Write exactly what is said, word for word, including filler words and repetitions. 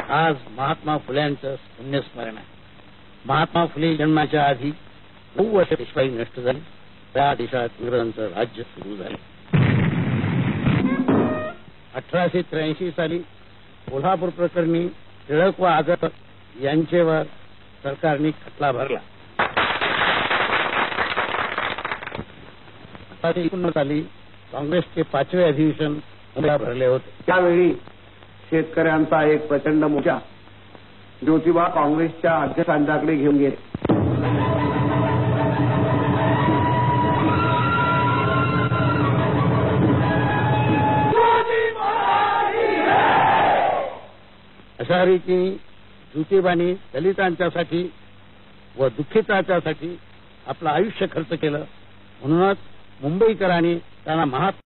आज महात्मा फुल्यांचं पुण्यस्मरण आहे. महात्मा फुले जन्माच्या आधी नऊ वर्ष पेशवाई नष्ट झाली. त्या देशात इंग्रजांचं राज्य सुरू झाले. अठराशे त्र्याऐंशी साली कोल्हापूर प्रकरणी टिळक व आगरकर यांच्यावर सरकारने खटला भरला. एकोणीस साली काँग्रेसचे पाचवे अधिवेशन मुंबईला भरले होते. त्यावेळी शेतकऱ्यांचा एक प्रचंड मोर्चा ज्योतिबा काँग्रेसच्या अध्यक्षांच्याकडे घेऊन गेले. अशा रीतीने ज्योतिबांनी दलितांच्यासाठी व दुःखितांच्यासाठी आपलं आयुष्य खर्च केलं. म्हणूनच मुंबईकरांनी त्यांना महात्मा